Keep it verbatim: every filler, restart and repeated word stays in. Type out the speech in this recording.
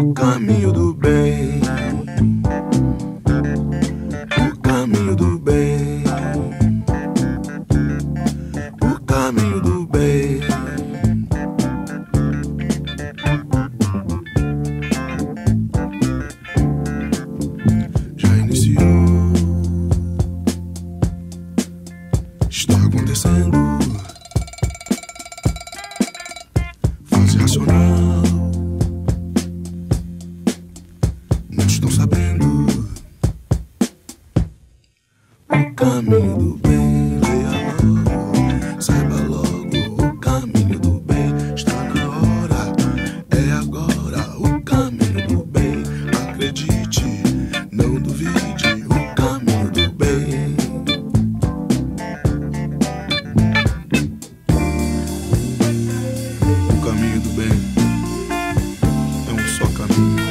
caminho do bem, o caminho do bem, o caminho do bem. Já iniciou, está acontecendo, fase racional. Não estão sabendo o caminho do bem. Leia logo, saiba logo o caminho do bem. Está na hora, é agora o caminho do bem. Acredite, não duvide, o caminho do bem. O caminho do bem é um só caminho.